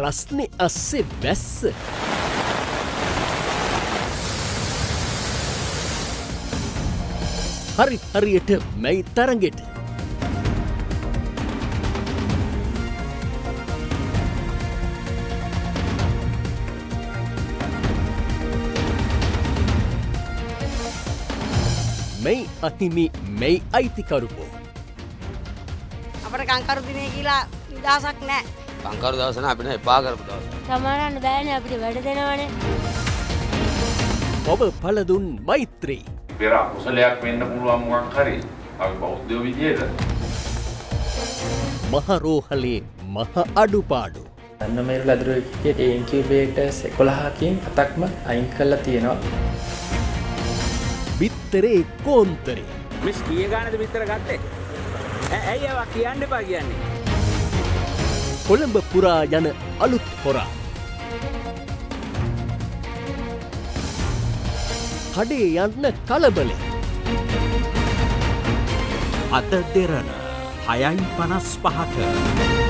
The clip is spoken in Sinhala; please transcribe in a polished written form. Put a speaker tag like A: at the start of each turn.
A: රස්නේ අස්සේ වැස්ස. හරියට මැයි තරගෙට. මෙයි අහිමි මෙයි අයිතිකරුකෝ.
B: අපට කංකරු දිනේ කියලා නිදහසක් නැහැ.
C: කංකරු දවස නම් අපිට එපා කරපු දවස.
B: සමානන්න බෑනේ අපිට වැඩ දෙනවනේ.
A: ඔබ පළදුන් මෛත්‍රී.
D: පෙර අකුසලයක් වෙන්න පුළුවන් මොකක් හරි අපි බෞද්ධයෝ විදියට.
A: මහ රෝහලේ මහ අඩුපාඩු.
E: අන්නමෙල් ලදරුවෙක්ගේ ඉන්කියුබේටර්ස් 11කින් 7ක්ම අයින් කරලා තියෙනවා.
A: බිත්තරේ කෝන්තරේ.
F: මිස් කීය ගානද බිත්තර ගත්තේ? ඇයි ඒවා කියන්න එපා කියන්නේ?
A: කොළඹ පුරා යන අලුත් හොරා. කඩේ යන්න කලබලේ.
G: අද දෙරණ 6:55ට